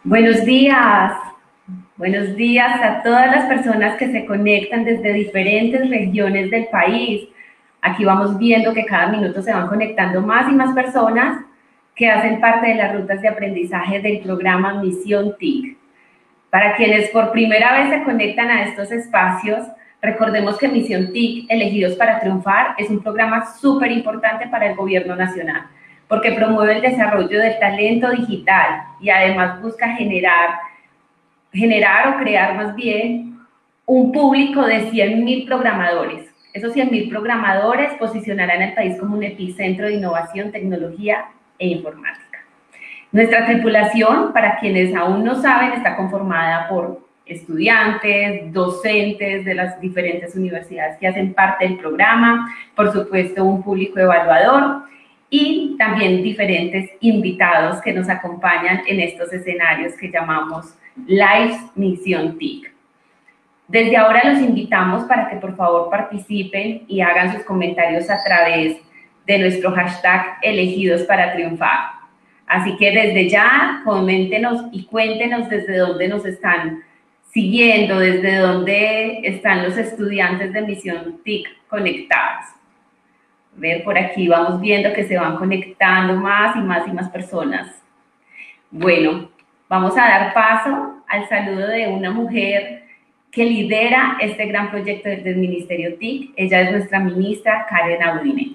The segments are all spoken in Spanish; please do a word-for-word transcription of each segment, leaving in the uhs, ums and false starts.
Buenos días, buenos días a todas las personas que se conectan desde diferentes regiones del país. Aquí vamos viendo que cada minuto se van conectando más y más personas que hacen parte de las rutas de aprendizaje del programa Misión T I C. Para quienes por primera vez se conectan a estos espacios, recordemos que Misión T I C, Elegidos para Triunfar, es un programa súper importante para el Gobierno Nacional, porque promueve el desarrollo del talento digital y además busca generar, generar o crear más bien un público de cien mil programadores. Esos cien mil programadores posicionarán al país como un epicentro de innovación, tecnología e informática. Nuestra tripulación, para quienes aún no saben, está conformada por estudiantes, docentes de las diferentes universidades que hacen parte del programa, por supuesto un público evaluador y también diferentes invitados que nos acompañan en estos escenarios que llamamos Live Misión T I C. Desde ahora los invitamos para que por favor participen y hagan sus comentarios a través de nuestro hashtag Elegidos para Triunfar. Así que desde ya, coméntenos y cuéntenos desde dónde nos están siguiendo, desde dónde están los estudiantes de Misión T I C conectados. Ver por aquí, vamos viendo que se van conectando más y más y más personas. Bueno, vamos a dar paso al saludo de una mujer que lidera este gran proyecto desde el Ministerio T I C. Ella es nuestra ministra Karen Audine.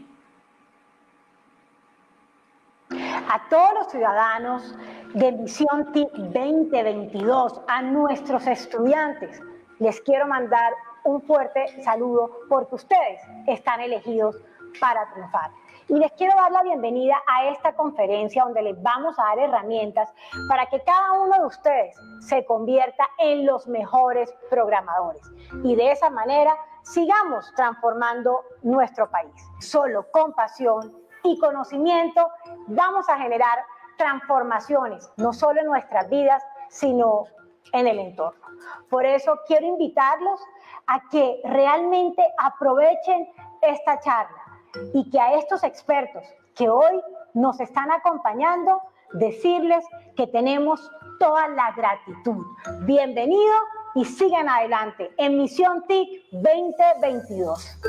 A todos los ciudadanos de Misión T I C veinte veintidós, a nuestros estudiantes, les quiero mandar un fuerte saludo porque ustedes están elegidos para triunfar. Y les quiero dar la bienvenida a esta conferencia donde les vamos a dar herramientas para que cada uno de ustedes se convierta en los mejores programadores. Y de esa manera sigamos transformando nuestro país. Solo con pasión y conocimiento vamos a generar transformaciones, no solo en nuestras vidas, sino en el entorno. Por eso quiero invitarlos a que realmente aprovechen esta charla y que a estos expertos que hoy nos están acompañando, decirles que tenemos toda la gratitud. Bienvenido y sigan adelante en Misión T I C veinte veintidós.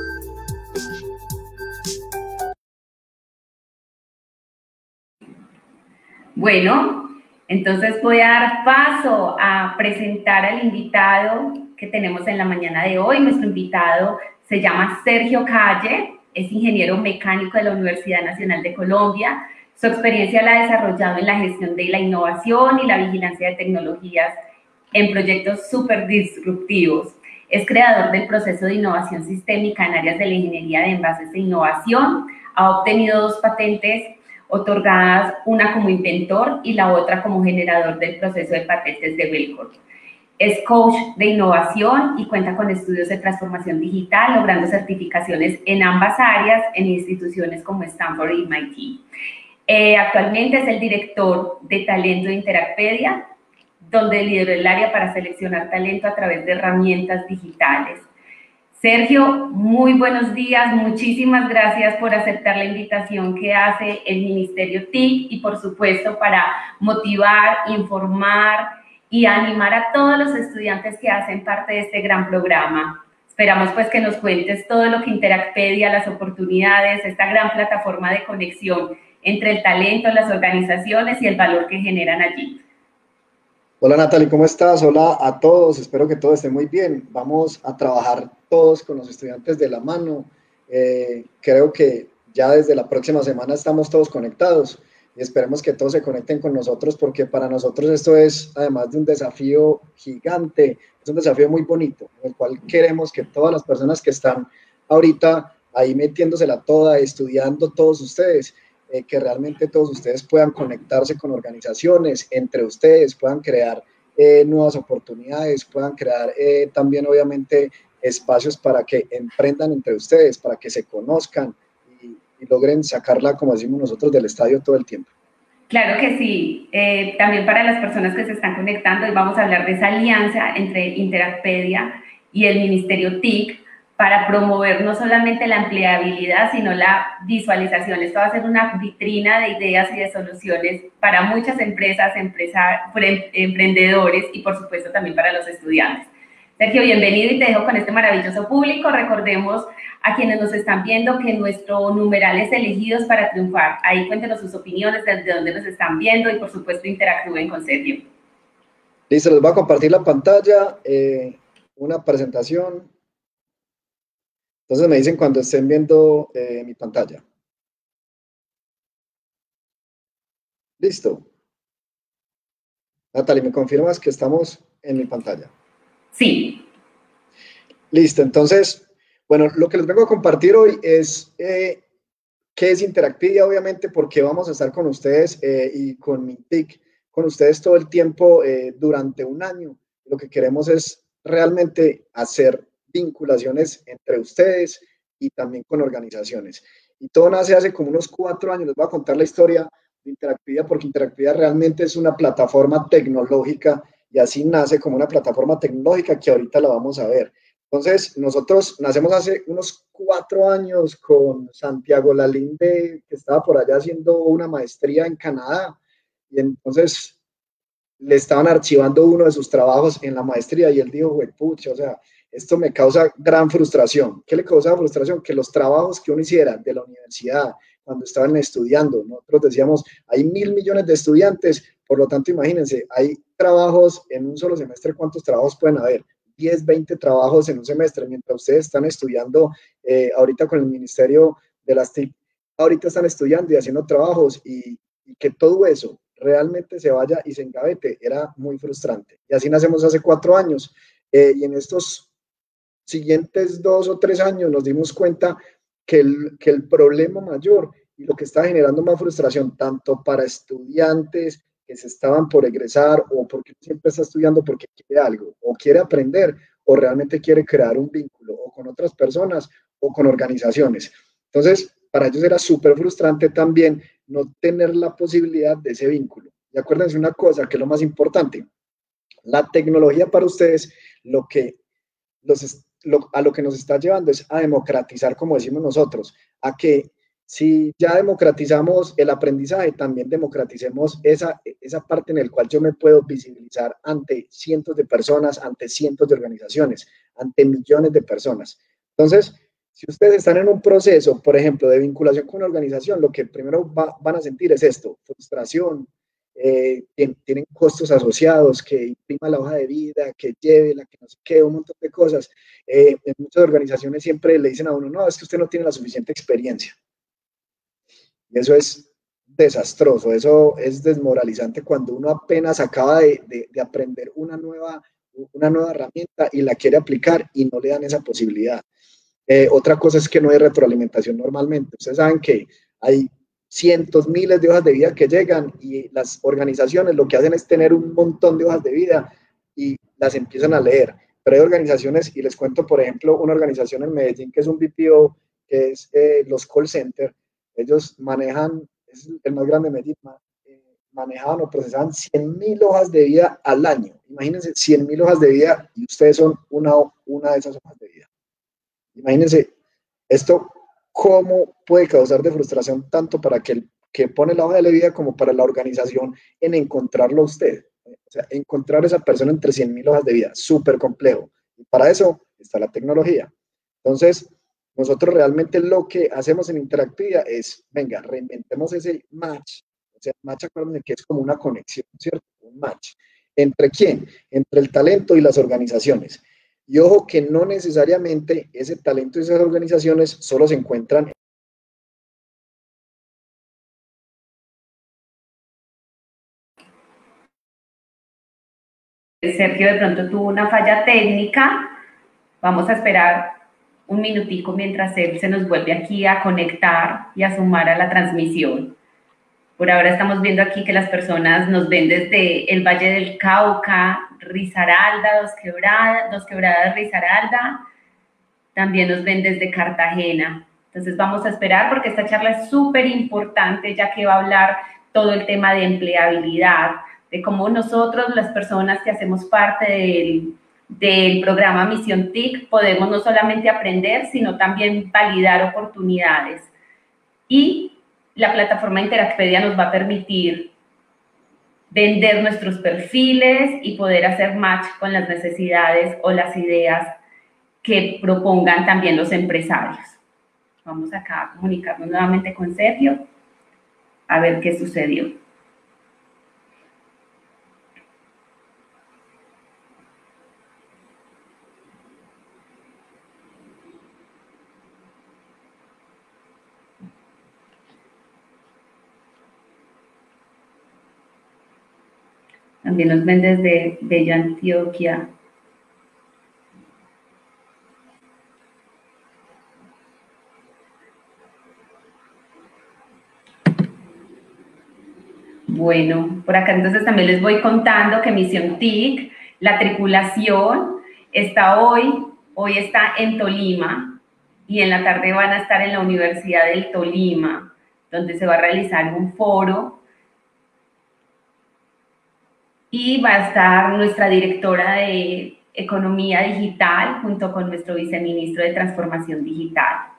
Bueno, entonces voy a dar paso a presentar al invitado que tenemos en la mañana de hoy. Nuestro invitado se llama Sergio Calle, es ingeniero mecánico de la Universidad Nacional de Colombia. Su experiencia la ha desarrollado en la gestión de la innovación y la vigilancia de tecnologías en proyectos súper disruptivos. Es creador del proceso de innovación sistémica en áreas de la ingeniería de envases e innovación. Ha obtenido dos patentes otorgadas, una como inventor y la otra como generador del proceso de patentes de Belcorp. Es coach de innovación y cuenta con estudios de transformación digital, logrando certificaciones en ambas áreas en instituciones como Stanford y M I T. Eh, actualmente es el director de talento de Interacpedia, donde lideró el área para seleccionar talento a través de herramientas digitales. Sergio, muy buenos días, muchísimas gracias por aceptar la invitación que hace el Ministerio T I C y por supuesto para motivar, informar y animar a todos los estudiantes que hacen parte de este gran programa. Esperamos pues que nos cuentes todo lo que Interacpedia, las oportunidades, esta gran plataforma de conexión entre el talento, las organizaciones y el valor que generan allí. Hola Natalie, ¿cómo estás? Hola a todos, espero que todo esté muy bien. Vamos a trabajar todos con los estudiantes de la mano. Eh, creo que ya desde la próxima semana estamos todos conectados y esperemos que todos se conecten con nosotros porque para nosotros esto es, además de un desafío gigante, es un desafío muy bonito, en el cual queremos que todas las personas que están ahorita ahí metiéndosela toda, estudiando todos ustedes, Eh, que realmente todos ustedes puedan conectarse con organizaciones, entre ustedes puedan crear eh, nuevas oportunidades, puedan crear eh, también obviamente espacios para que emprendan entre ustedes, para que se conozcan y, y logren sacarla, como decimos nosotros, del estadio todo el tiempo. Claro que sí, eh, también para las personas que se están conectando, hoy vamos a hablar de esa alianza entre Interacpedia y el Ministerio T I C para promover no solamente la empleabilidad, sino la visualización. Esto va a ser una vitrina de ideas y de soluciones para muchas empresas, empresa, emprendedores y por supuesto también para los estudiantes. Sergio, bienvenido y te dejo con este maravilloso público. Recordemos a quienes nos están viendo que nuestro numeral es elegidos para triunfar. Ahí cuéntenos sus opiniones, desde dónde nos están viendo y por supuesto interactúen con Sergio. Listo, les voy a compartir la pantalla, eh, una presentación. Entonces me dicen cuando estén viendo eh, mi pantalla. Listo. Natalie, ¿me confirmas que estamos en mi pantalla? Sí. Listo, entonces, bueno, lo que les vengo a compartir hoy es eh, qué es Interactivia, obviamente, porque vamos a estar con ustedes eh, y con Mintic, con ustedes todo el tiempo eh, durante un año. Lo que queremos es realmente hacer vinculaciones entre ustedes y también con organizaciones. Y todo nace hace como unos cuatro años. Les voy a contar la historia de Interactivia, porque Interactivia realmente es una plataforma tecnológica y así nace como una plataforma tecnológica que ahorita la vamos a ver. Entonces, nosotros nacemos hace unos cuatro años con Santiago Lalinde, que estaba por allá haciendo una maestría en Canadá, y entonces le estaban archivando uno de sus trabajos en la maestría, y él dijo, güey, pucha, o sea, esto me causa gran frustración. ¿Qué le causaba frustración? Que los trabajos que uno hiciera de la universidad, cuando estaban estudiando, nosotros decíamos, hay mil millones de estudiantes, por lo tanto, imagínense, hay trabajos en un solo semestre, ¿cuántos trabajos pueden haber? diez, veinte trabajos en un semestre, mientras ustedes están estudiando eh, ahorita con el Ministerio de las T I C, ahorita están estudiando y haciendo trabajos, y, y que todo eso realmente se vaya y se engavete, era muy frustrante. Y así nacemos hace cuatro años, eh, y en estos siguientes dos o tres años nos dimos cuenta que el, que el problema mayor y lo que está generando más frustración, tanto para estudiantes que se estaban por egresar o porque siempre está estudiando porque quiere algo o quiere aprender o realmente quiere crear un vínculo o con otras personas o con organizaciones. Entonces, para ellos era súper frustrante también no tener la posibilidad de ese vínculo. Y acuérdense una cosa, que es lo más importante, la tecnología para ustedes, lo que los, lo, a lo que nos está llevando es a democratizar, como decimos nosotros, a que si ya democratizamos el aprendizaje, también democraticemos esa, esa parte en la cual yo me puedo visibilizar ante cientos de personas, ante cientos de organizaciones, ante millones de personas. Entonces, si ustedes están en un proceso, por ejemplo, de vinculación con una organización, lo que primero va, van a sentir es esto, frustración, eh, tienen costos asociados, que imprima la hoja de vida, que lleve la que no sé qué, un montón de cosas. Eh, en muchas organizaciones siempre le dicen a uno, no, es que usted no tiene la suficiente experiencia. Y eso es desastroso, eso es desmoralizante cuando uno apenas acaba de, de, de aprender una nueva, una nueva herramienta y la quiere aplicar y no le dan esa posibilidad. Eh, otra cosa es que no hay retroalimentación normalmente. Ustedes saben que hay cientos, miles de hojas de vida que llegan y las organizaciones lo que hacen es tener un montón de hojas de vida y las empiezan a leer. Pero hay organizaciones, y les cuento, por ejemplo, una organización en Medellín que es un B P O, que es eh, los call centers. Ellos manejan, es el más grande de Medellín, eh, manejaban o procesaban cien mil hojas de vida al año. Imagínense, cien mil hojas de vida y ustedes son una, una de esas hojas de vida. Imagínense esto, cómo puede causar de frustración tanto para que el que pone la hoja de vida como para la organización en encontrarlo a usted. O sea, encontrar a esa persona entre cien mil hojas de vida, súper complejo. Y para eso está la tecnología. Entonces, nosotros realmente lo que hacemos en Interactivia es, venga, reinventemos ese match. O sea, match, acuérdense que es como una conexión, ¿cierto? Un match. ¿Entre quién? Entre el talento y las organizaciones. Y ojo que no necesariamente ese talento y esas organizaciones solo se encuentran. Sergio de pronto tuvo una falla técnica. Vamos a esperar un minutico mientras él se nos vuelve aquí a conectar y a sumar a la transmisión. Por ahora estamos viendo aquí que las personas nos ven desde el Valle del Cauca, Risaralda, Dos Quebradas, Dos Quebradas, Risaralda. También nos ven desde Cartagena. Entonces vamos a esperar porque esta charla es súper importante, ya que va a hablar todo el tema de empleabilidad, de cómo nosotros, las personas que hacemos parte del, del programa Misión T I C podemos no solamente aprender, sino también validar oportunidades. Y la plataforma Interacpedia nos va a permitir vender nuestros perfiles y poder hacer match con las necesidades o las ideas que propongan también los empresarios. Vamos acá a comunicarnos nuevamente con Sergio a ver qué sucedió. También nos ven desde Bella Antioquia. Bueno, por acá entonces también les voy contando que Misión T I C, la tripulación, está hoy, hoy está en Tolima y en la tarde van a estar en la Universidad del Tolima, donde se va a realizar un foro y va a estar nuestra directora de Economía Digital junto con nuestro viceministro de Transformación Digital.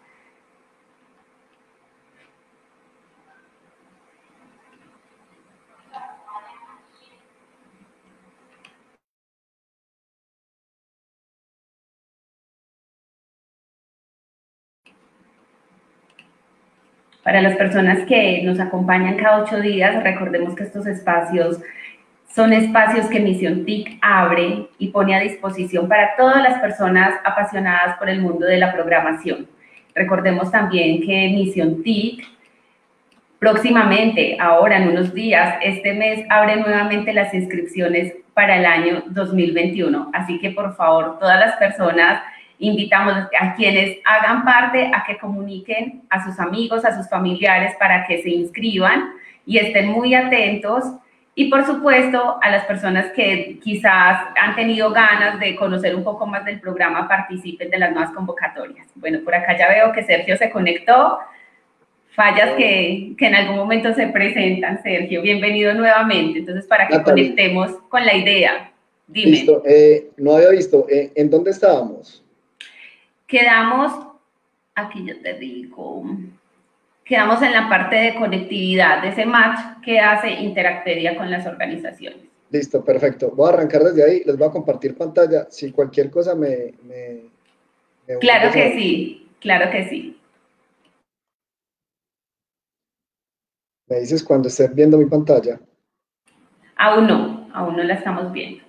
Para las personas que nos acompañan cada ocho días, recordemos que estos espacios son espacios que Misión T I C abre y pone a disposición para todas las personas apasionadas por el mundo de la programación. Recordemos también que Misión T I C próximamente, ahora en unos días, este mes, abre nuevamente las inscripciones para el año dos mil veintiuno. Así que, por favor, todas las personas, invitamos a quienes hagan parte a que comuniquen a sus amigos, a sus familiares para que se inscriban y estén muy atentos. Y, por supuesto, a las personas que quizás han tenido ganas de conocer un poco más del programa, participen de las nuevas convocatorias. Bueno, por acá ya veo que Sergio se conectó. Fallas que, que en algún momento se presentan, Sergio. Bienvenido nuevamente. Entonces, para que Natalie, conectemos con la idea. Dime. Listo. Eh, no había visto. Eh, ¿En dónde estábamos? Quedamos, aquí yo te digo, quedamos en la parte de conectividad, de ese match que hace Interacpedia con las organizaciones. Listo, perfecto. Voy a arrancar desde ahí. Les voy a compartir pantalla. Si cualquier cosa me... me, me claro que sí, claro que sí. Me dices cuando estés viendo mi pantalla. Aún no, aún no la estamos viendo.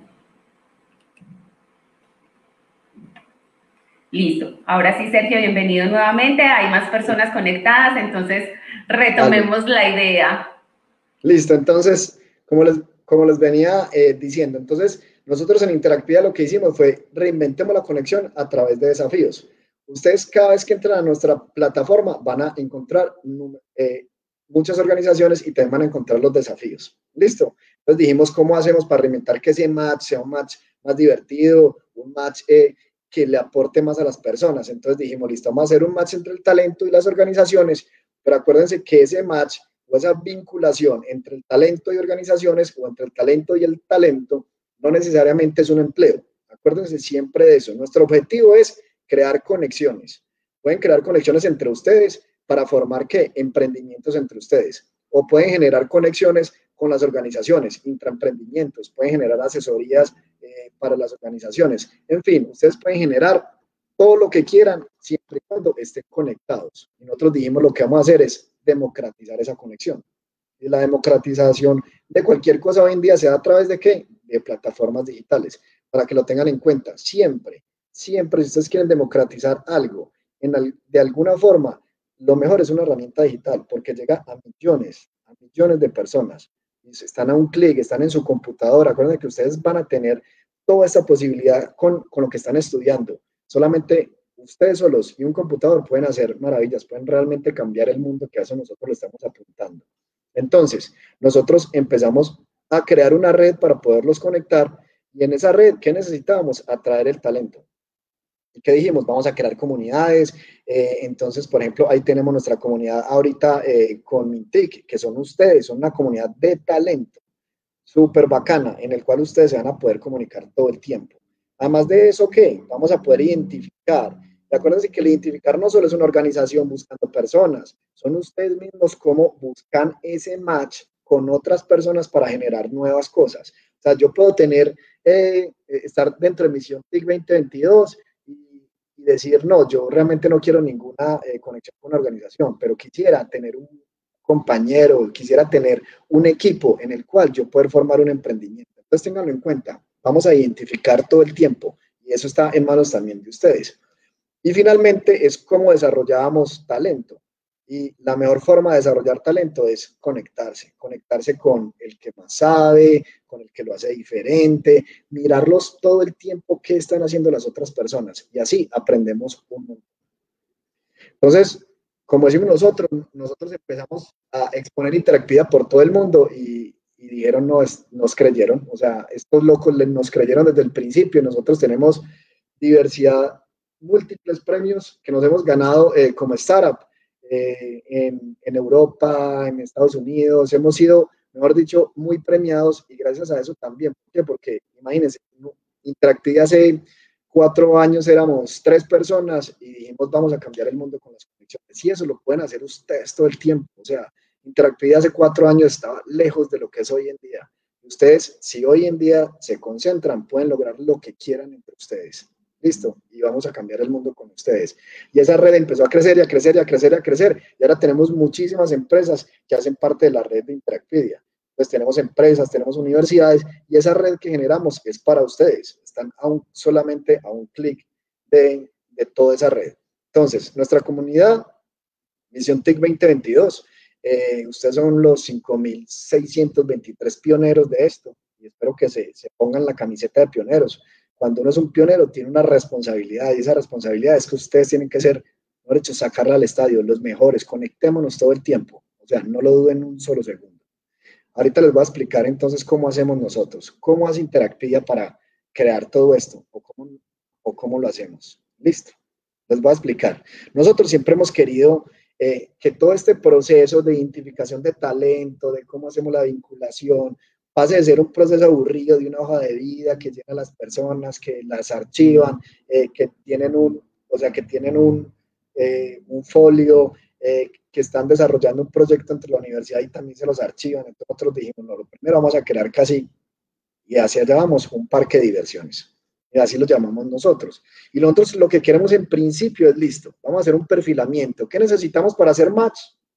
Listo. Ahora sí, Sergio, bienvenido nuevamente. Hay más personas conectadas, entonces retomemos vale. la idea. Listo, entonces, como les, como les venía eh, diciendo, entonces nosotros en Interacpedia lo que hicimos fue reinventemos la conexión a través de desafíos. Ustedes cada vez que entran a nuestra plataforma van a encontrar eh, muchas organizaciones y también van a encontrar los desafíos. ¿Listo? Entonces dijimos cómo hacemos para reinventar que ese match sea un match más divertido, un match eh, que le aporte más a las personas. Entonces dijimos, listo, vamos a hacer un match entre el talento y las organizaciones, pero acuérdense que ese match o esa vinculación entre el talento y organizaciones o entre el talento y el talento no necesariamente es un empleo. Acuérdense siempre de eso. Nuestro objetivo es crear conexiones. Pueden crear conexiones entre ustedes para formar ¿qué? Emprendimientos entre ustedes. O pueden generar conexiones con las organizaciones, intraemprendimientos, pueden generar asesorías eh, para las organizaciones. En fin, ustedes pueden generar todo lo que quieran siempre y cuando estén conectados. Y nosotros dijimos lo que vamos a hacer es democratizar esa conexión. Y la democratización de cualquier cosa hoy en día se da a través de ¿qué? De plataformas digitales. Para que lo tengan en cuenta, siempre, siempre si ustedes quieren democratizar algo en al, de alguna forma, lo mejor es una herramienta digital porque llega a millones, a millones de personas. Y están a un clic, están en su computadora. Acuérdense que ustedes van a tener toda esta posibilidad con, con lo que están estudiando. Solamente ustedes solos y un computador pueden hacer maravillas, pueden realmente cambiar el mundo que a eso nosotros le estamos apuntando. Entonces, nosotros empezamos a crear una red para poderlos conectar y en esa red, ¿qué necesitábamos? Atraer el talento. ¿Y qué dijimos? Vamos a crear comunidades. Eh, entonces, por ejemplo, ahí tenemos nuestra comunidad ahorita eh, con Mintic, que son ustedes, son una comunidad de talento súper bacana, en el cual ustedes se van a poder comunicar todo el tiempo. Además de eso, ¿qué? Vamos a poder identificar. Y acuérdense que el identificar no solo es una organización buscando personas, son ustedes mismos cómo buscan ese match con otras personas para generar nuevas cosas. O sea, yo puedo tener, eh, estar dentro de Misión T I C veinte veintidós y, y decir, no, yo realmente no quiero ninguna eh, conexión con una organización, pero quisiera tener un compañero, quisiera tener un equipo en el cual yo pueda formar un emprendimiento. Entonces, ténganlo en cuenta. Vamos a identificar todo el tiempo y eso está en manos también de ustedes. Y finalmente es cómo desarrollamos talento. Y la mejor forma de desarrollar talento es conectarse, conectarse con el que más sabe, con el que lo hace diferente, mirarlos todo el tiempo qué están haciendo las otras personas y así aprendemos un montón. Entonces, como decimos nosotros, nosotros empezamos a exponer interactividad por todo el mundo y, y dijeron, no, nos creyeron, o sea, estos locos nos creyeron desde el principio. Nosotros tenemos diversidad, múltiples premios que nos hemos ganado eh, como startup eh, en, en Europa, en Estados Unidos, hemos sido, mejor dicho, muy premiados y gracias a eso también. ¿Por qué? Porque imagínense, interactividad hace cuatro años éramos tres personas y dijimos vamos a cambiar el mundo con las conexiones. Y eso lo pueden hacer ustedes todo el tiempo. O sea, interactividad hace cuatro años estaba lejos de lo que es hoy en día. Ustedes, si hoy en día se concentran, pueden lograr lo que quieran entre ustedes. Listo, y vamos a cambiar el mundo con ustedes. Y esa red empezó a crecer y a crecer y a crecer y a crecer. Y ahora tenemos muchísimas empresas que hacen parte de la red de Interactividad. Pues tenemos empresas, tenemos universidades y esa red que generamos es para ustedes. Están a un, solamente a un clic de, de toda esa red. Entonces, nuestra comunidad, Misión T I C veinte veintidós, eh, ustedes son los cinco mil seiscientos veintitrés pioneros de esto y espero que se, se pongan la camiseta de pioneros. Cuando uno es un pionero tiene una responsabilidad y esa responsabilidad es que ustedes tienen que ser, mejor dicho, sacarla al estadio, los mejores, conectémonos todo el tiempo. O sea, no lo duden un solo segundo. Ahorita les voy a explicar entonces cómo hacemos nosotros, cómo hace Interactividad para crear todo esto o cómo, o cómo lo hacemos. Listo, les voy a explicar. Nosotros siempre hemos querido eh, que todo este proceso de identificación de talento, de cómo hacemos la vinculación, pase de ser un proceso aburrido de una hoja de vida que llena a las personas, que las archivan, eh, que tienen un, o sea, que tienen un, eh, un folio, eh, que están desarrollando un proyecto entre la universidad y también se los archivan. Entonces nosotros dijimos, no, lo primero vamos a crear casi, y hacia allá vamos, un parque de diversiones. Y así lo llamamos nosotros. Y nosotros lo que queremos en principio es listo, vamos a hacer un perfilamiento. ¿Qué necesitamos para hacer match?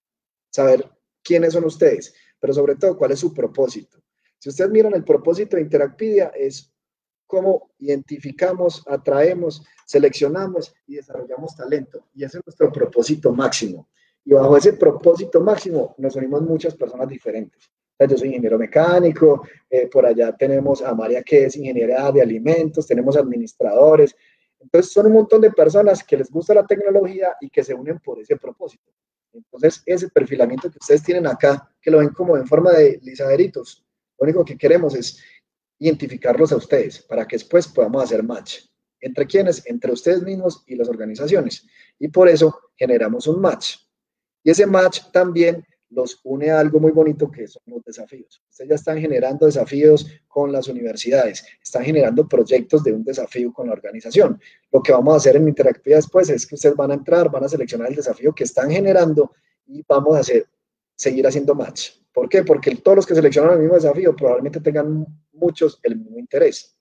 Saber quiénes son ustedes, pero sobre todo cuál es su propósito. Si ustedes miran el propósito de Interactividad es cómo identificamos, atraemos, seleccionamos y desarrollamos talento. Y ese es nuestro propósito máximo. Y bajo ese propósito máximo nos unimos muchas personas diferentes. Yo soy ingeniero mecánico, eh, por allá tenemos a María que es ingeniera de alimentos, tenemos administradores. Entonces son un montón de personas que les gusta la tecnología y que se unen por ese propósito. Entonces ese perfilamiento que ustedes tienen acá, que lo ven como en forma de lisaderitos, lo único que queremos es identificarlos a ustedes para que después podamos hacer match. ¿Entre quiénes? Entre ustedes mismos y las organizaciones. Y por eso generamos un match. Y ese match también los une a algo muy bonito que son los desafíos. Ustedes ya están generando desafíos con las universidades, están generando proyectos de un desafío con la organización. Lo que vamos a hacer en Interactividad después es que ustedes van a entrar, van a seleccionar el desafío que están generando y vamos a hacer, seguir haciendo match. ¿Por qué? Porque todos los que seleccionan el mismo desafío probablemente tengan muchos el mismo interés.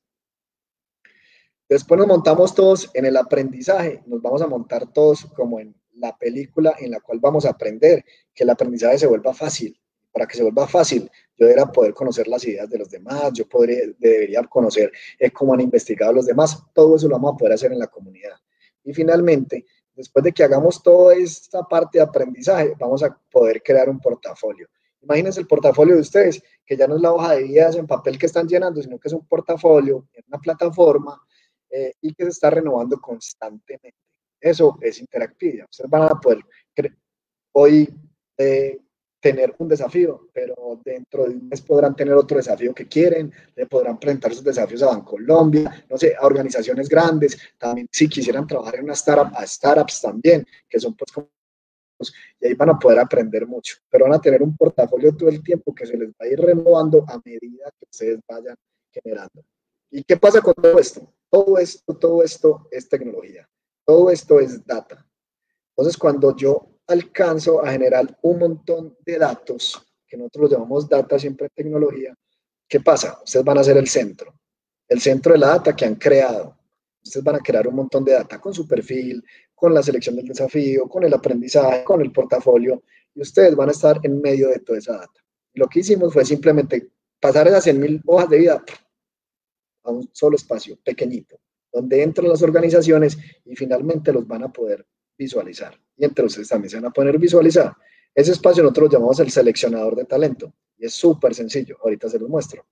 Después nos montamos todos en el aprendizaje, nos vamos a montar todos como en la película en la cual vamos a aprender, que el aprendizaje se vuelva fácil. Para que se vuelva fácil, yo debería poder conocer las ideas de los demás, yo podría, debería conocer eh, cómo han investigado los demás, todo eso lo vamos a poder hacer en la comunidad. Y finalmente, después de que hagamos toda esta parte de aprendizaje, vamos a poder crear un portafolio. Imagínense el portafolio de ustedes, que ya no es la hoja de vidas en papel que están llenando, sino que es un portafolio en una plataforma eh, y que se está renovando constantemente. Eso es Interactividad. Ustedes van a poder hoy eh, tener un desafío, pero dentro de un mes podrán tener otro desafío que quieren, le podrán presentar sus desafíos a Bancolombia, no sé, a organizaciones grandes, también si quisieran trabajar en una startup, a startups también, que son pues como y ahí van a poder aprender mucho, pero van a tener un portafolio todo el tiempo que se les va a ir renovando a medida que ustedes vayan generando. ¿Y qué pasa con todo esto? Todo esto, todo esto es tecnología. Todo esto es data. Entonces, cuando yo alcanzo a generar un montón de datos, que nosotros los llamamos data siempre en tecnología, ¿qué pasa? Ustedes van a ser el centro, el centro de la data que han creado. Ustedes van a crear un montón de data con su perfil, con la selección del desafío, con el aprendizaje, con el portafolio, y ustedes van a estar en medio de toda esa data. Y lo que hicimos fue simplemente pasar esas cien mil hojas de vida a un solo espacio pequeñito, donde entran las organizaciones y finalmente los van a poder visualizar. Y entre ustedes también se van a poder visualizar. Ese espacio nosotros lo llamamos el seleccionador de talento. Y es súper sencillo. Ahorita se los muestro.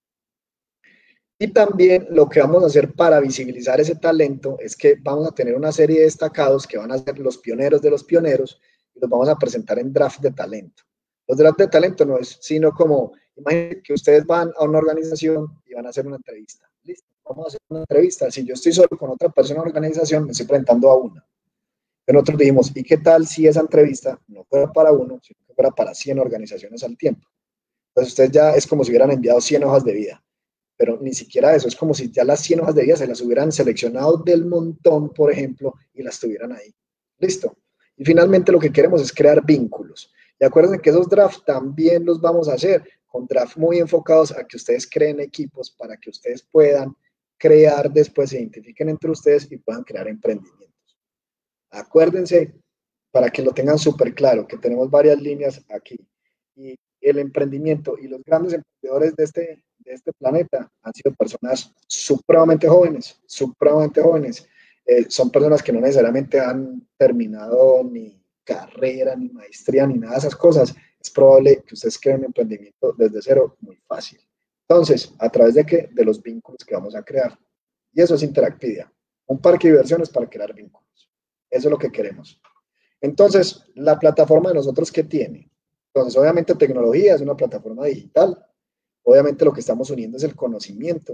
Y también lo que vamos a hacer para visibilizar ese talento es que vamos a tener una serie de destacados que van a ser los pioneros de los pioneros y los vamos a presentar en draft de talento. Los draft de talento no es sino como, imagínense que ustedes van a una organización y van a hacer una entrevista. Listo, vamos a hacer una entrevista. Si yo estoy solo con otra persona en la organización, me estoy presentando a una. Pero nosotros dijimos, ¿y qué tal si esa entrevista no fuera para uno, sino que fuera para cien organizaciones al tiempo? Entonces ustedes ya es como si hubieran enviado cien hojas de vida. Pero ni siquiera eso, es como si ya las cien hojas de vida se las hubieran seleccionado del montón, por ejemplo, y las tuvieran ahí. Listo. Y finalmente lo que queremos es crear vínculos. Y acuérdense que esos drafts también los vamos a hacer con drafts muy enfocados a que ustedes creen equipos para que ustedes puedan crear, después se identifiquen entre ustedes y puedan crear emprendimientos. Acuérdense, para que lo tengan súper claro, que tenemos varias líneas aquí. Y el emprendimiento y los grandes emprendedores de este, de este planeta han sido personas supremamente jóvenes, supremamente jóvenes. Eh, son personas que no necesariamente han terminado ni carrera, ni maestría, ni nada de esas cosas. Es probable que ustedes creen un emprendimiento desde cero muy fácil. Entonces, ¿a través de qué? De los vínculos que vamos a crear. Y eso es Interactividad, un parque de diversiones para crear vínculos. Eso es lo que queremos. Entonces, la plataforma de nosotros, ¿qué tiene? Entonces, obviamente tecnología es una plataforma digital. Obviamente lo que estamos uniendo es el conocimiento.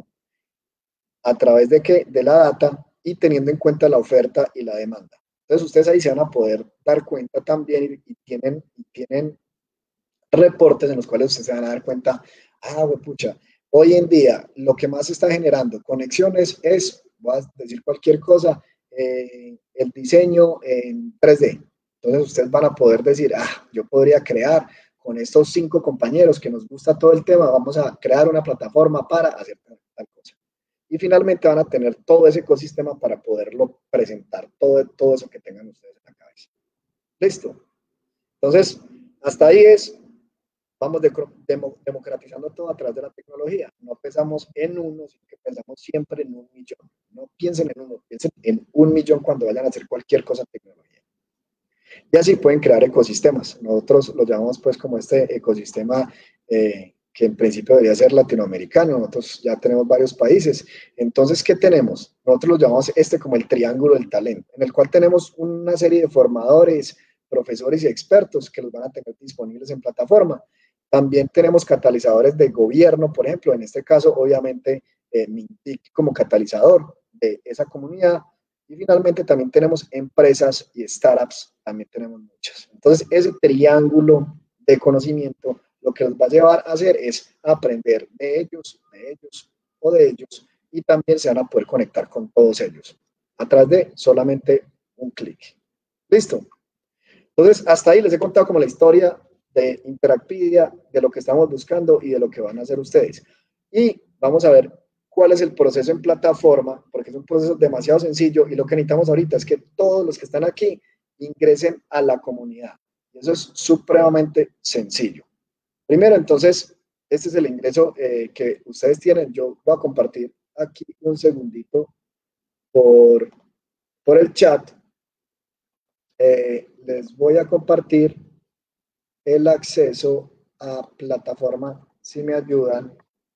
¿A través de qué? De la data y teniendo en cuenta la oferta y la demanda. Entonces, ustedes ahí se van a poder dar cuenta también y, y, tienen, y tienen reportes en los cuales ustedes se van a dar cuenta, ah, güey, pucha, hoy en día lo que más está generando conexiones es, voy a decir cualquier cosa, eh, el diseño en tres D. Entonces ustedes van a poder decir, ah, yo podría crear con estos cinco compañeros que nos gusta todo el tema, vamos a crear una plataforma para hacer tal cosa. Y finalmente van a tener todo ese ecosistema para poderlo presentar, todo, todo eso que tengan ustedes en la cabeza. ¿Listo? Entonces, hasta ahí es, vamos de, de, democratizando todo a través de la tecnología. No pensamos en uno, sino que pensamos siempre en un millón. No piensen en uno, piensen en un millón cuando vayan a hacer cualquier cosa en tecnología. Y así pueden crear ecosistemas. Nosotros lo llamamos pues como este ecosistema eh, que en principio debería ser latinoamericano. Nosotros ya tenemos varios países. Entonces, ¿qué tenemos? Nosotros lo llamamos este como el triángulo del talento, en el cual tenemos una serie de formadores, profesores y expertos que los van a tener disponibles en plataforma. También tenemos catalizadores de gobierno, por ejemplo, en este caso, obviamente, eh, Mintic como catalizador de esa comunidad. Y finalmente también tenemos empresas y startups, también tenemos muchas. Entonces, ese triángulo de conocimiento lo que nos va a llevar a hacer es aprender de ellos, de ellos o de ellos, y también se van a poder conectar con todos ellos a través de solamente un clic. ¿Listo? Entonces, hasta ahí les he contado como la historia de Interactividad, de lo que estamos buscando y de lo que van a hacer ustedes. Y vamos a ver cuál es el proceso en plataforma, porque es un proceso demasiado sencillo y lo que necesitamos ahorita es que todos los que están aquí ingresen a la comunidad. Y eso es supremamente sencillo. Primero, entonces, este es el ingreso eh, que ustedes tienen. Yo voy a compartir aquí un segundito por, por el chat. Eh, les voy a compartir el acceso a plataforma, si me ayudan.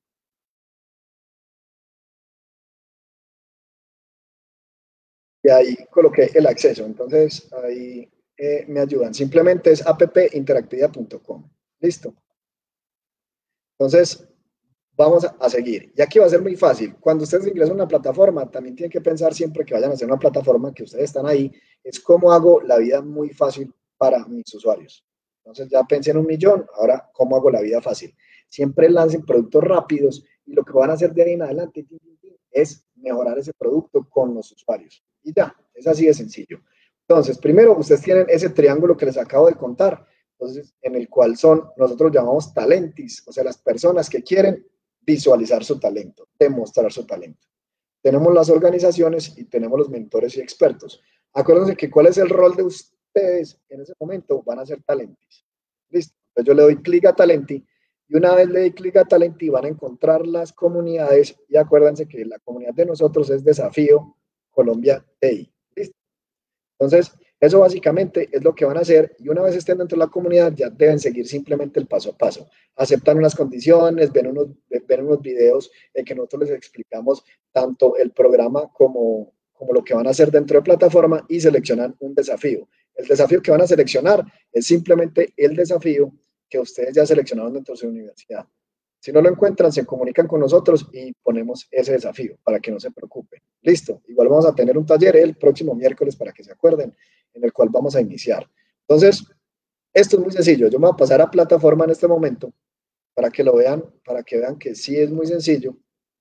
Y ahí coloqué el acceso, entonces ahí eh, me ayudan. Simplemente es app interactividad punto com. Listo. Entonces, vamos a seguir. Y aquí va a ser muy fácil. Cuando ustedes ingresan a una plataforma, también tienen que pensar siempre que vayan a hacer una plataforma, que ustedes están ahí, es cómo hago la vida muy fácil para mis usuarios. Entonces ya pensé en un millón, ahora cómo hago la vida fácil. Siempre lancen productos rápidos y lo que van a hacer de ahí en adelante es mejorar ese producto con los usuarios. Y ya, es así de sencillo. Entonces, primero, ustedes tienen ese triángulo que les acabo de contar, entonces, en el cual son, nosotros llamamos talentis, o sea, las personas que quieren visualizar su talento, demostrar su talento. Tenemos las organizaciones y tenemos los mentores y expertos. Acuérdense que cuál es el rol de ustedes en ese momento, van a ser talentis. Listo. Entonces yo le doy clic a Talenti y una vez le doy clic a Talenti van a encontrar las comunidades y acuérdense que la comunidad de nosotros es Desafío Colombia T I. Listo. Entonces, eso básicamente es lo que van a hacer y una vez estén dentro de la comunidad ya deben seguir simplemente el paso a paso. Aceptan unas condiciones, ven unos, ven unos videos en que nosotros les explicamos tanto el programa como, como lo que van a hacer dentro de plataforma y seleccionan un desafío. El desafío que van a seleccionar es simplemente el desafío que ustedes ya seleccionaron dentro de su universidad. Si no lo encuentran, se comunican con nosotros y ponemos ese desafío para que no se preocupen. Listo. Igual vamos a tener un taller el próximo miércoles para que se acuerden, en el cual vamos a iniciar. Entonces, esto es muy sencillo. Yo me voy a pasar a plataforma en este momento para que lo vean, para que vean que sí es muy sencillo.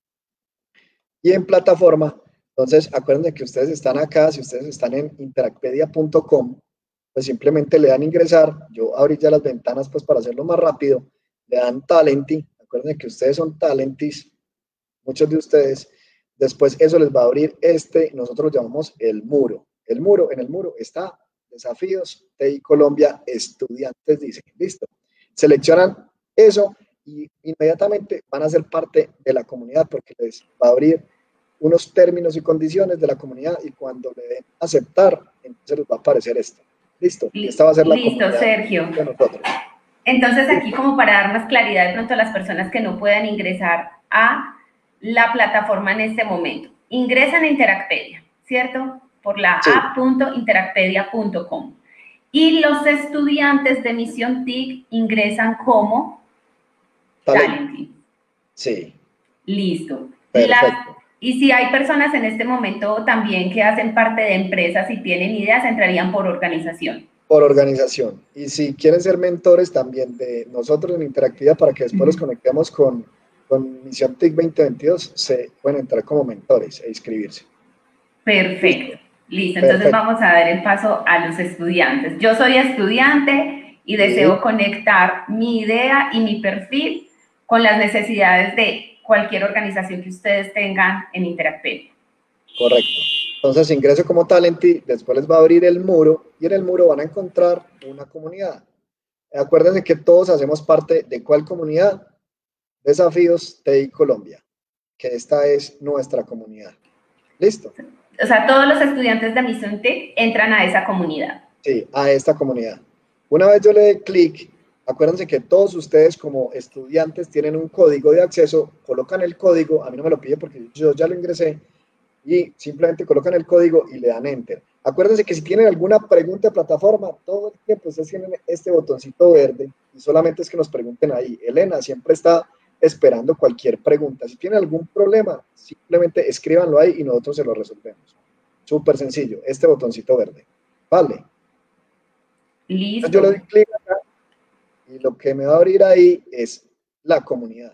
Y en plataforma, entonces, acuérdense que ustedes están acá, si ustedes están en interacpedia punto com, pues simplemente le dan ingresar. Yo abrí ya las ventanas pues para hacerlo más rápido. Le dan Talenti. Acuérdense que ustedes son talentis, muchos de ustedes. Después eso les va a abrir este, nosotros lo llamamos el muro. El muro, en el muro está Desafíos T I Colombia Estudiantes, dice, listo. Seleccionan eso y inmediatamente van a ser parte de la comunidad porque les va a abrir unos términos y condiciones de la comunidad y cuando le den aceptar, entonces les va a aparecer esto. Listo. Esta va a ser la Listo, comunidad Sergio. de nosotros. Entonces aquí como para dar más claridad de pronto a las personas que no puedan ingresar a la plataforma en este momento. Ingresan a Interacpedia, ¿cierto? Por la sí. app punto interacpedia punto com. Y los estudiantes de Misión T I C ingresan como Talenti. Sí. Listo. Y, las, y si hay personas en este momento también que hacen parte de empresas y tienen ideas, entrarían por organización. Por organización. Y si quieren ser mentores también de nosotros en Interactividad para que después uh-huh. los conectemos con, con Misión T I C veinte veintidós, se pueden entrar como mentores e inscribirse. Perfecto. Listo. Entonces Perfecto. Vamos a dar el paso a los estudiantes. Yo soy estudiante y deseo sí. conectar mi idea y mi perfil con las necesidades de cualquier organización que ustedes tengan en Interacpedia. Correcto. Entonces ingreso como Talenti, después les va a abrir el muro y en el muro van a encontrar una comunidad. Acuérdense que todos hacemos parte de ¿cuál comunidad? Desafíos T I Colombia, que esta es nuestra comunidad. ¿Listo? O sea, todos los estudiantes de Misión T I C entran a esa comunidad. Sí, a esta comunidad. Una vez yo le dé clic, acuérdense que todos ustedes como estudiantes tienen un código de acceso, colocan el código, a mí no me lo pide porque yo ya lo ingresé, y simplemente colocan el código y le dan Enter. Acuérdense que si tienen alguna pregunta de plataforma, todo el tiempo ustedes tienen este botoncito verde y solamente es que nos pregunten ahí. Elena siempre está esperando cualquier pregunta. Si tienen algún problema, simplemente escríbanlo ahí y nosotros se lo resolvemos. Súper sencillo, este botoncito verde. Vale. Listo. Yo le doy clic acá y lo que me va a abrir ahí es la comunidad.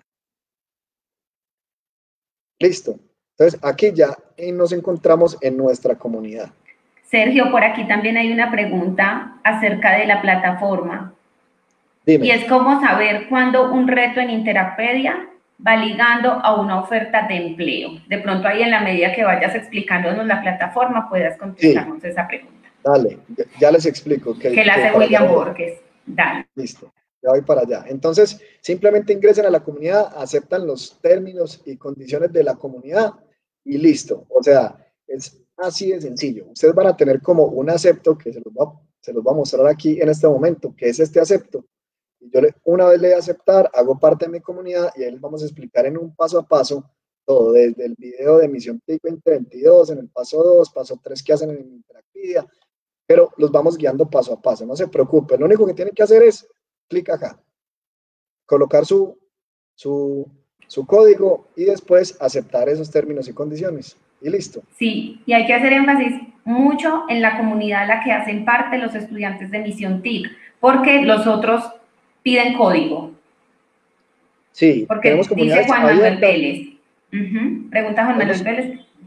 Listo. Entonces, aquí ya nos encontramos en nuestra comunidad. Sergio, por aquí también hay una pregunta acerca de la plataforma. Dime. Y es cómo saber cuándo un reto en Interacpedia va ligando a una oferta de empleo. De pronto ahí en la medida que vayas explicándonos la plataforma, puedas contestarnos sí. esa pregunta. Dale, ya les explico. Que, que la hace William Borges. Dale. Listo. Ya voy para allá. Entonces, simplemente ingresen a la comunidad, aceptan los términos y condiciones de la comunidad y listo. O sea, es así de sencillo. Ustedes van a tener como un acepto que se los va, se los va a mostrar aquí en este momento, que es este acepto. Y yo le, una vez le doy a aceptar, hago parte de mi comunidad y ahí les vamos a explicar en un paso a paso todo, desde el video de Misión T I C veinte veintidós, en el paso dos, paso tres que hacen en Interactividad, pero los vamos guiando paso a paso. No se preocupen, lo único que tienen que hacer es clic acá, colocar su, su, su código y después aceptar esos términos y condiciones y listo. Sí, y hay que hacer énfasis mucho en la comunidad a la que hacen parte los estudiantes de Misión T I C, porque los otros piden código. Sí, porque dice Juan Manuel Vélez. Uh-huh. Pregunta Juan Manuel Vélez.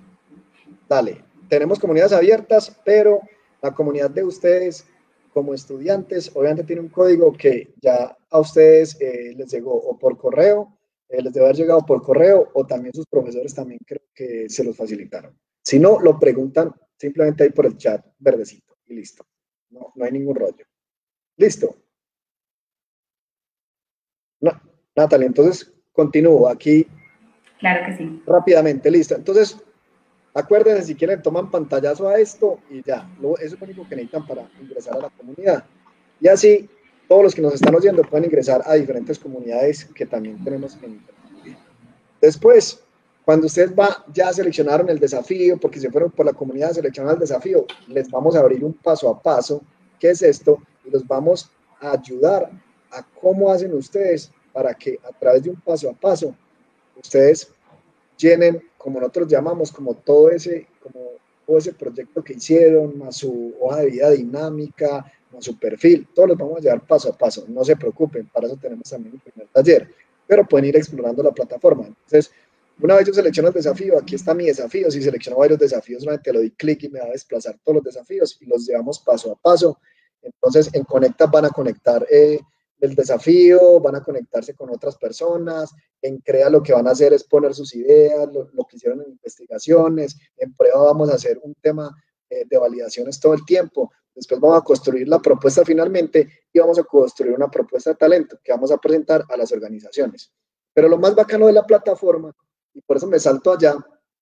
Dale, tenemos comunidades abiertas, pero la comunidad de ustedes como estudiantes, obviamente tiene un código que ya a ustedes eh, les llegó o por correo, eh, les debe haber llegado por correo, o también sus profesores también creo que se los facilitaron. Si no, lo preguntan simplemente ahí por el chat verdecito y listo. No, no hay ningún rollo. Listo. No, Natalia, entonces continúo aquí. Claro que sí. Rápidamente, listo. Entonces, acuérdense, si quieren, toman pantallazo a esto y ya. Eso es lo único que necesitan para ingresar a la comunidad. Y así, todos los que nos están oyendo pueden ingresar a diferentes comunidades que también tenemos en Internet. Después, cuando ustedes va, ya seleccionaron el desafío, porque se fueron por la comunidad a seleccionar el desafío, les vamos a abrir un paso a paso, ¿qué es esto? Y los vamos a ayudar a cómo hacen ustedes para que a través de un paso a paso, ustedes llenen, como nosotros llamamos, como todo ese, como todo ese proyecto que hicieron, más su hoja de vida dinámica, más su perfil, todos los vamos a llevar paso a paso, no se preocupen, para eso tenemos también el primer taller, pero pueden ir explorando la plataforma. Entonces, una vez yo selecciono el desafío, aquí está mi desafío, si selecciono varios desafíos, solamente le doy clic y me va a desplazar todos los desafíos y los llevamos paso a paso. Entonces, en Conecta van a conectar eh, el desafío, van a conectarse con otras personas, en Crea lo que van a hacer es poner sus ideas, lo, lo que hicieron en investigaciones, en Prueba vamos a hacer un tema eh, de validaciones todo el tiempo, después vamos a construir la propuesta finalmente y vamos a construir una propuesta de talento que vamos a presentar a las organizaciones. Pero lo más bacano de la plataforma, y por eso me salto allá,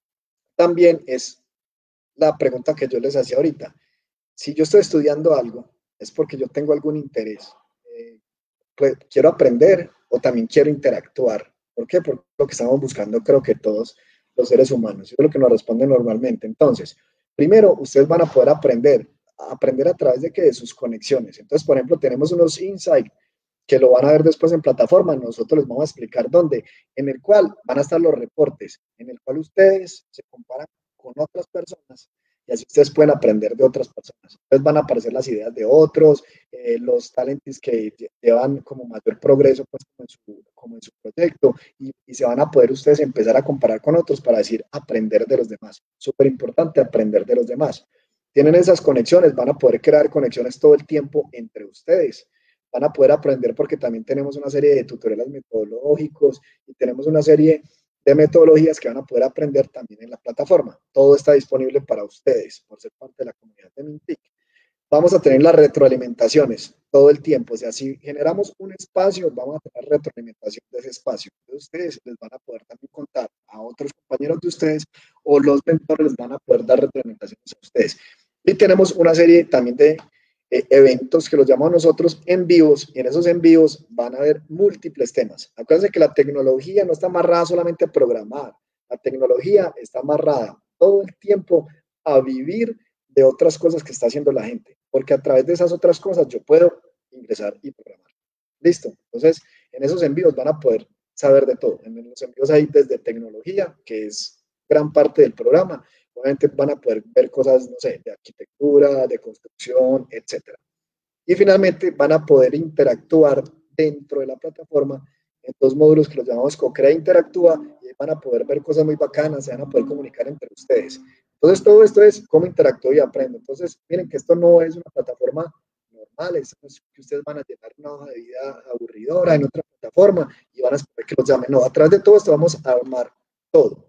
también es la pregunta que yo les hacía ahorita. Si yo estoy estudiando algo, es porque yo tengo algún interés. Eh, pues, quiero aprender o también quiero interactuar. ¿Por qué? Porque lo que estamos buscando creo que todos los seres humanos. Es lo que nos responden normalmente. Entonces, primero, ustedes van a poder aprender. ¿Aprender a través de qué? De sus conexiones. Entonces, por ejemplo, tenemos unos insights que lo van a ver después en plataforma, nosotros les vamos a explicar dónde, en el cual van a estar los reportes, en el cual ustedes se comparan con otras personas y así ustedes pueden aprender de otras personas. Entonces van a aparecer las ideas de otros, eh, los talentos que llevan como mayor progreso pues, como, en su, como en su proyecto y, y se van a poder ustedes empezar a comparar con otros para decir aprender de los demás. Súper importante aprender de los demás. Tienen esas conexiones, van a poder crear conexiones todo el tiempo entre ustedes. Van a poder aprender porque también tenemos una serie de tutoriales metodológicos y tenemos una serie de metodologías que van a poder aprender también en la plataforma. Todo está disponible para ustedes por ser parte de la comunidad de Mintic. Vamos a tener las retroalimentaciones todo el tiempo. O sea, si generamos un espacio, vamos a tener retroalimentación de ese espacio. Entonces, ustedes les van a poder también contar a otros compañeros de ustedes o los mentores les van a poder dar retroalimentaciones a ustedes. Y tenemos una serie también de Eh, eventos que los llamamos nosotros en vivos, y en esos en vivos van a haber múltiples temas. Acuérdense que la tecnología no está amarrada solamente a programar, la tecnología está amarrada todo el tiempo a vivir de otras cosas que está haciendo la gente, porque a través de esas otras cosas yo puedo ingresar y programar. Listo. Entonces, en esos envíos van a poder saber de todo. En los envíos hay desde tecnología, que es gran parte del programa. Obviamente van a poder ver cosas, no sé, de arquitectura, de construcción, etcétera. Y finalmente van a poder interactuar dentro de la plataforma en dos módulos que los llamamos Co-Crea e Interactúa, y van a poder ver cosas muy bacanas, se van a poder comunicar entre ustedes. Entonces todo esto es cómo interactúo y aprendo. Entonces miren que esto no es una plataforma normal, es que ustedes van a llenar una hoja de vida aburridora en otra plataforma y van a esperar que los llamen. No, a través de todo esto vamos a armar todo.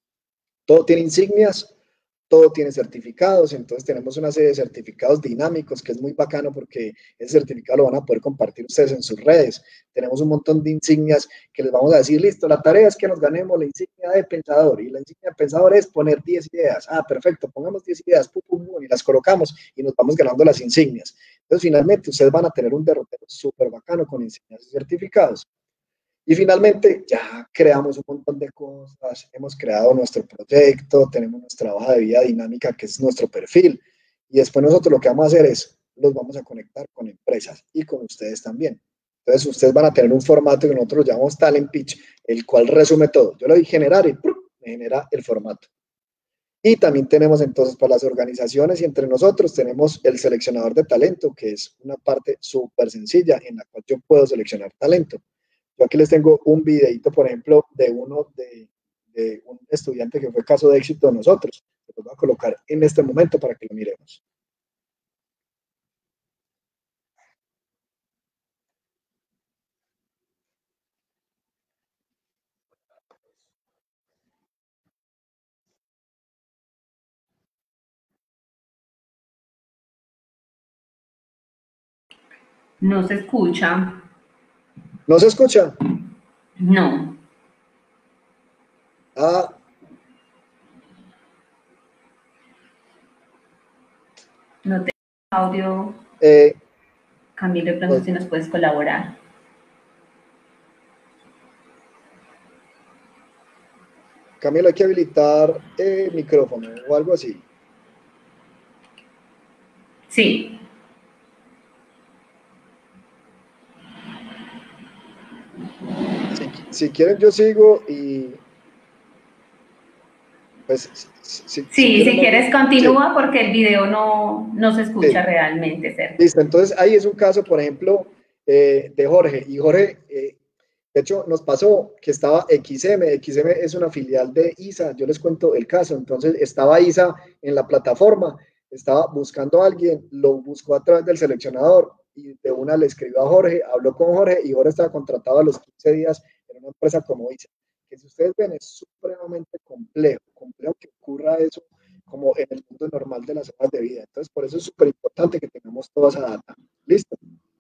Todo tiene insignias, todo tiene certificados, entonces tenemos una serie de certificados dinámicos que es muy bacano porque ese certificado lo van a poder compartir ustedes en sus redes. Tenemos un montón de insignias que les vamos a decir, listo, la tarea es que nos ganemos la insignia de pensador y la insignia de pensador es poner diez ideas. Ah, perfecto, pongamos diez ideas, pum, pum, pum, y las colocamos y nos vamos ganando las insignias. Entonces finalmente ustedes van a tener un derrotero súper bacano con insignias y certificados. Y finalmente ya creamos un montón de cosas, hemos creado nuestro proyecto, tenemos nuestra hoja de vida dinámica que es nuestro perfil y después nosotros lo que vamos a hacer es, los vamos a conectar con empresas y con ustedes también. Entonces ustedes van a tener un formato que nosotros llamamos Talent Pitch, el cual resume todo. Yo le doy generar y ¡prum! Me genera el formato. Y también tenemos entonces para las organizaciones y entre nosotros tenemos el seleccionador de talento, que es una parte súper sencilla en la cual yo puedo seleccionar talento. Yo aquí les tengo un videito, por ejemplo, de uno de, de un estudiante que fue caso de éxito de nosotros. Lo voy a colocar en este momento para que lo miremos. No se escucha. ¿No se escucha? No. Ah. No tengo audio. Eh, Camilo, de pronto si nos puedes colaborar. Camilo, hay que habilitar el micrófono o algo así. Sí. Si, si quieren yo sigo y pues si, si, sí, si, si quieres continúa sí. Porque el video no, no se escucha Sí. realmente, Sergio. Listo, entonces ahí es un caso, por ejemplo, eh, de Jorge, y Jorge, eh, de hecho, nos pasó que estaba X M, X M es una filial de I S A, yo les cuento el caso, entonces estaba I S A en la plataforma, estaba buscando a alguien, lo buscó a través del seleccionador, y de una le escribió a Jorge, habló con Jorge, y Jorge estaba contratado a los quince días en una empresa como I S A, que si ustedes ven es supremamente complejo, complejo que ocurra eso como en el mundo normal de las hojas de vida. Entonces, por eso es súper importante que tengamos toda esa data. ¿Listo?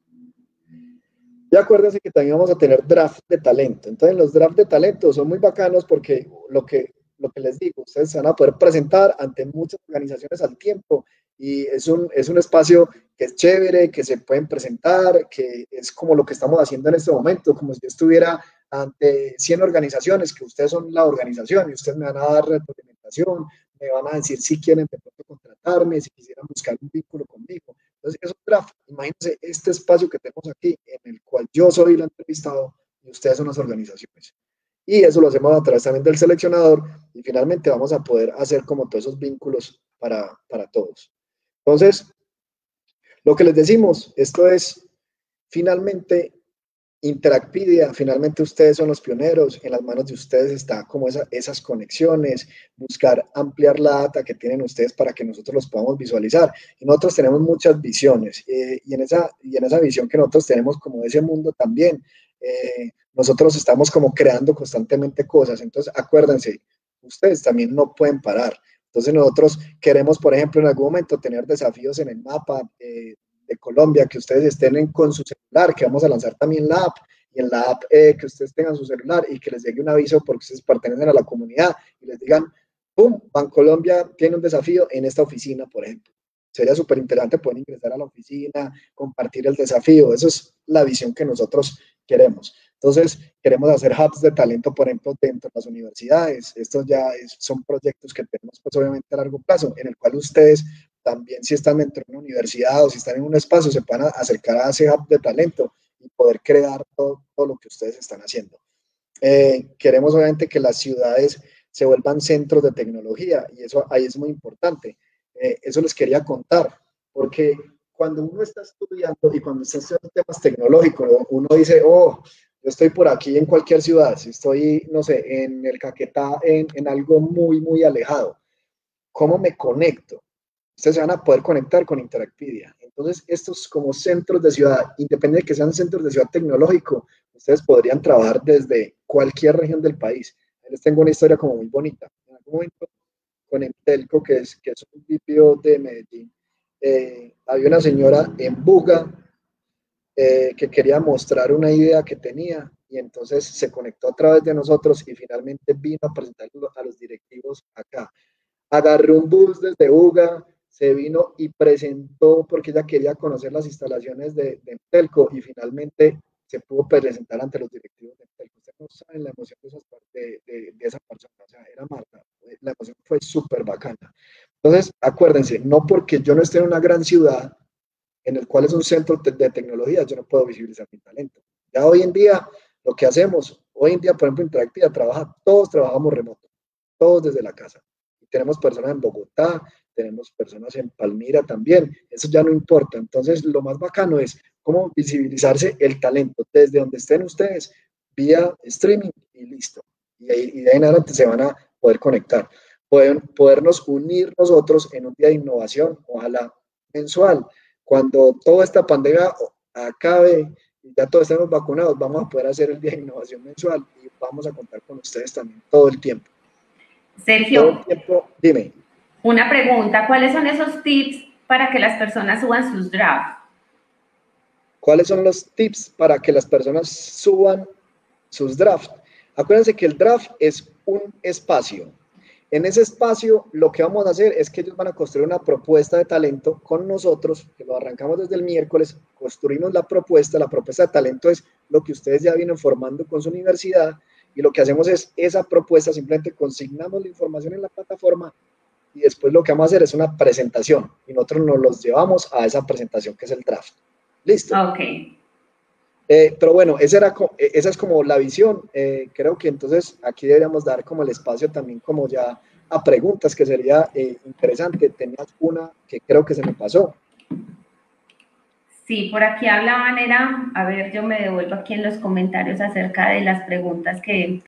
Y acuérdense que también vamos a tener draft de talento. Entonces, los draft de talento son muy bacanos porque lo que, lo que les digo, ustedes se van a poder presentar ante muchas organizaciones al tiempo y es un, es un espacio que es chévere, que se pueden presentar, que es como lo que estamos haciendo en este momento, como si yo estuviera ante cien organizaciones, que ustedes son la organización y ustedes me van a dar retroalimentación, me van a decir si quieren de pronto contratarme, si quisieran buscar un vínculo conmigo. Entonces, eso es draft. Imagínense este espacio que tenemos aquí, en el cual yo soy el entrevistado y ustedes son las organizaciones. Y eso lo hacemos a través también del seleccionador y finalmente vamos a poder hacer como todos esos vínculos para, para todos. Entonces, lo que les decimos, esto es finalmente Interacpedia, finalmente ustedes son los pioneros, en las manos de ustedes está como esa, esas conexiones, buscar ampliar la data que tienen ustedes para que nosotros los podamos visualizar. Y nosotros tenemos muchas visiones eh, y, en esa, y en esa visión que nosotros tenemos como de ese mundo también, eh, nosotros estamos como creando constantemente cosas. Entonces, acuérdense, ustedes también no pueden parar. Entonces, nosotros queremos, por ejemplo, en algún momento tener desafíos en el mapa, eh, de Colombia, que ustedes estén en, con su celular, que vamos a lanzar también la app, y en la app eh, que ustedes tengan su celular y que les llegue un aviso porque ustedes pertenecen a la comunidad y les digan, ¡pum! Bancolombia tiene un desafío en esta oficina, por ejemplo. Sería súper interesante poder ingresar a la oficina, compartir el desafío. Esa es la visión que nosotros queremos. Entonces, queremos hacer hubs de talento, por ejemplo, dentro de las universidades. Estos ya es, son proyectos que tenemos, pues, obviamente, a largo plazo, en el cual ustedes también, si están dentro de una universidad o si están en un espacio, se puedan acercar a ese hub de talento y poder crear todo, todo lo que ustedes están haciendo. Eh, queremos, obviamente, que las ciudades se vuelvan centros de tecnología y eso ahí es muy importante. Eh, eso les quería contar, porque cuando uno está estudiando y cuando está estudiando temas tecnológicos, uno dice, oh, yo estoy por aquí en cualquier ciudad, si estoy, no sé, en el Caquetá, en, en algo muy, muy alejado, ¿cómo me conecto? Ustedes se van a poder conectar con Interacpedia. Entonces, estos como centros de ciudad, independiente de que sean centros de ciudad tecnológico, ustedes podrían trabajar desde cualquier región del país. Les tengo una historia como muy bonita. En algún momento, con Entelco, que es, que es un B P O de Medellín, eh, había una señora en Buga eh, que quería mostrar una idea que tenía y entonces se conectó a través de nosotros y finalmente vino a presentarlo a los directivos acá. Agarró un bus desde Buga, se vino y presentó porque ella quería conocer las instalaciones de, de Telco y finalmente se pudo presentar ante los directivos de Telco. Ustedes no saben la emoción de, esas, de, de, de esa persona, o sea, era Marta, la emoción fue súper bacana. Entonces, acuérdense, no porque yo no esté en una gran ciudad en el cual es un centro de, de tecnología, yo no puedo visibilizar mi talento. Ya hoy en día, lo que hacemos, hoy en día, por ejemplo, Interactiva trabaja, todos trabajamos remoto, todos desde la casa. Tenemos personas en Bogotá, tenemos personas en Palmira también, eso ya no importa. Entonces, lo más bacano es cómo visibilizarse el talento desde donde estén ustedes, vía streaming y listo. Y, ahí, y de ahí en adelante se van a poder conectar. pueden, podernos unir nosotros en un día de innovación, ojalá mensual. Cuando toda esta pandemia acabe y ya todos estemos vacunados, vamos a poder hacer el día de innovación mensual y vamos a contar con ustedes también todo el tiempo. Sergio, todo el tiempo, dime. Una pregunta, ¿cuáles son esos tips para que las personas suban sus drafts? ¿Cuáles son los tips para que las personas suban sus drafts? Acuérdense que el draft es un espacio. En ese espacio lo que vamos a hacer es que ellos van a construir una propuesta de talento con nosotros, que lo arrancamos desde el miércoles, construimos la propuesta, la propuesta de talento es lo que ustedes ya vienen formando con su universidad y lo que hacemos es esa propuesta, simplemente consignamos la información en la plataforma y después lo que vamos a hacer es una presentación y nosotros nos los llevamos a esa presentación que es el draft. ¿Listo? Ok. Eh, pero bueno, esa, era, esa es como la visión. Eh, creo que entonces aquí deberíamos dar como el espacio también como ya a preguntas, que sería eh, interesante. Tenías una que creo que se me pasó. Sí, por aquí hablaban, era, a ver, yo me devuelvo aquí en los comentarios acerca de las preguntas que,